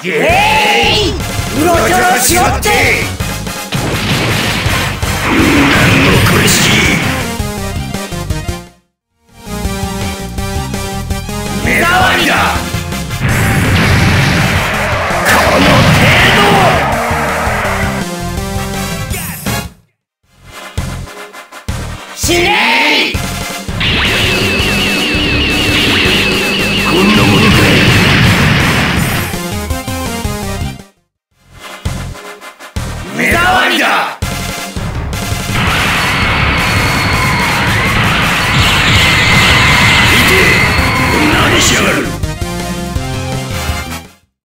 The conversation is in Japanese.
ゲーイうろちょろしよってなんの苦しい目障りだこの程度死ねーこんなものかい目障りだ見て何しやがる